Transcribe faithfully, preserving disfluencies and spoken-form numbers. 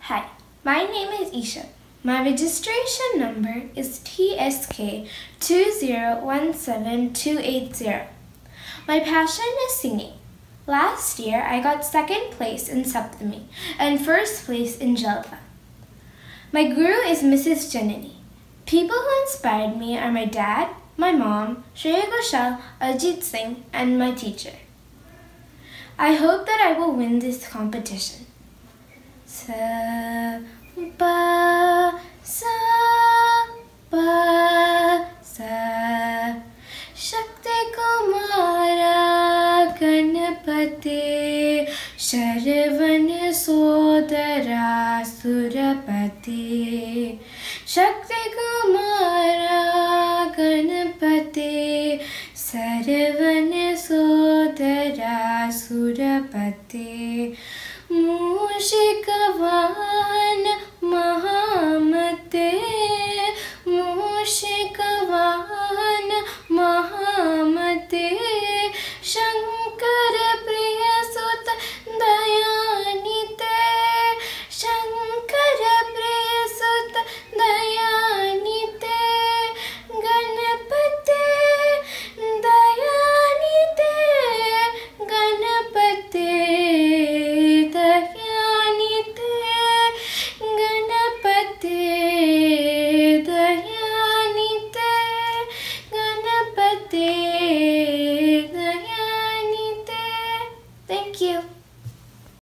Hi, my name is Isha. My registration number is T S K two zero one seven two eight zero. My passion is singing. Last year, I got second place in Saptami and first place in Jalpa. My guru is Missus Janani. People who inspired me are my dad, my mom, Shreya Ghoshal, Ajit Singh, and my teacher. I hope that I will win this competition. Sa, ba, sa, ba, sa. Shakti Kumara Ganapati Sharavan Sodara Surapati. Shakti Kumara Ganapati Sharavan Sodara Surapati. Mushikavan Mahamate Mushikavan Mahamate Shankara Priya Sutta Dayanite Shankara Priya Sutta Dayanite Ganapate Dayanite Ganapate Dayanite Ganapate Dayanite Ganapate Dayanite. Thank you.